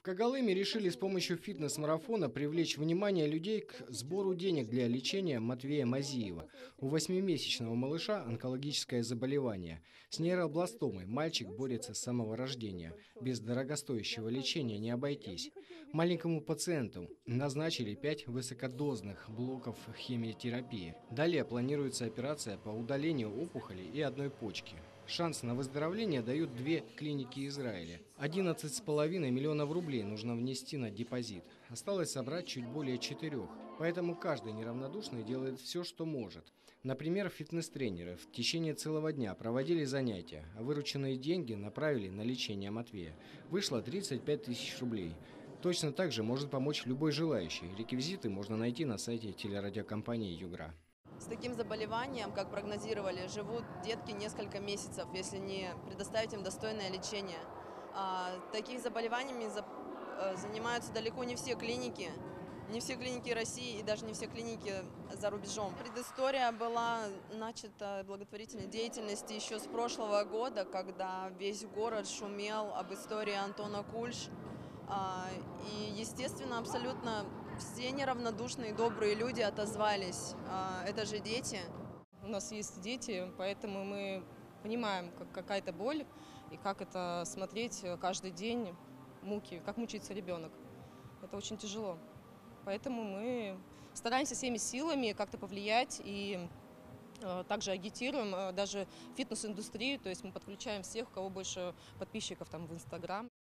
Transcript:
В Когалыме решили с помощью фитнес-марафона привлечь внимание людей к сбору денег для лечения Матвея Мазиева. У 8-месячного малыша онкологическое заболевание. С нейробластомой мальчик борется с самого рождения. Без дорогостоящего лечения не обойтись. Маленькому пациенту назначили 5 высокодозных блоков химиотерапии. Далее планируется операция по удалению опухоли и одной почки. Шанс на выздоровление дают две клиники Израиля. 11,5 миллионов рублей нужно внести на депозит. Осталось собрать чуть более 4. Поэтому каждый неравнодушный делает все, что может. Например, фитнес-тренеры в течение целого дня проводили занятия, а вырученные деньги направили на лечение Матвея. Вышло 35 тысяч рублей. Точно так же может помочь любой желающий. Реквизиты можно найти на сайте телерадиокомпании «Югра». С таким заболеванием, как прогнозировали, живут детки несколько месяцев, если не предоставить им достойное лечение. Такими заболеваниями занимаются далеко не все клиники России и даже не все клиники за рубежом. Предыстория была начата благотворительной деятельности еще с прошлого года, когда весь город шумел об истории Антона Кульш. И, естественно, абсолютно все неравнодушные, добрые люди отозвались. Это же дети. У нас есть дети, поэтому мы понимаем, какая-то боль и как это смотреть каждый день муки, как мучается ребенок. Это очень тяжело. Поэтому мы стараемся всеми силами как-то повлиять и также агитируем даже фитнес-индустрию, то есть мы подключаем всех, у кого больше подписчиков там в Инстаграм.